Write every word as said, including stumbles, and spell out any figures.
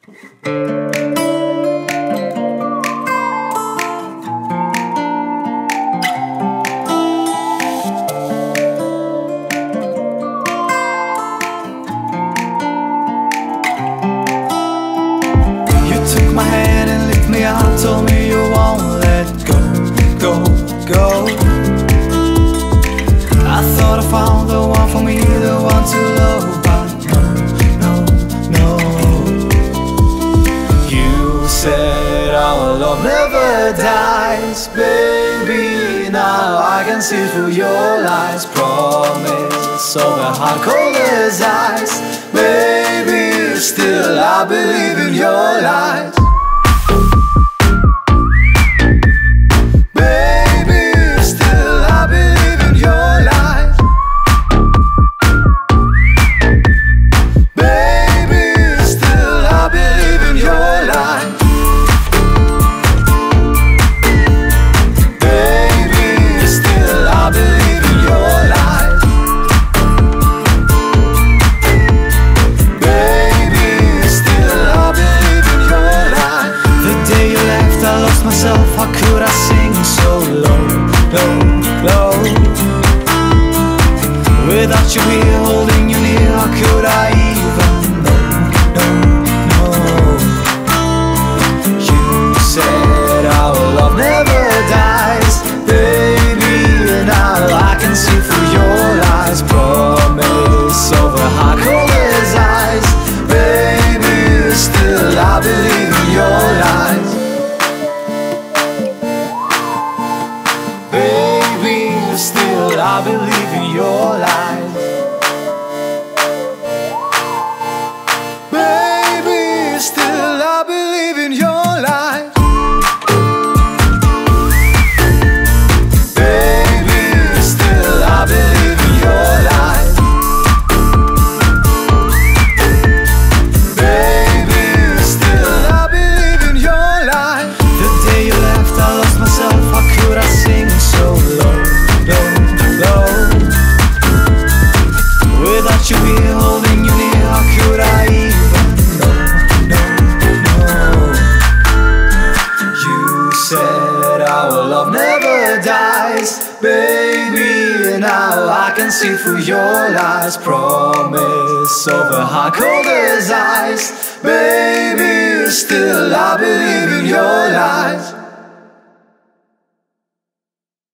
My hand and lift me up, told me you won't let go, go, go. I thought I found the one for me, the one to love, but no, no, no. You said our love never dies, baby. Now I can see through your lies. Promise over hard cold as ice, baby. Still I believe in your lies. How could I sing so low, low, low? Without you here holding you near, how could I even know, no, no? You said our love never dies, baby. Now I can see through your lies. Promise over hard cold as ice, baby. Still I believe in your lies. Baby, still I believe in your lies. Baby, still I believe in your lies. Baby, still I believe in your lies. Baby, still I believe in your lies. The day you left I lost myself, how could I sing so low, low, low? Without you here holding you near, how could I even know, no, no? You said our love never dies, baby. Now I can see through your lies. Promise over hard cold as ice, baby. Still I believe in your lies.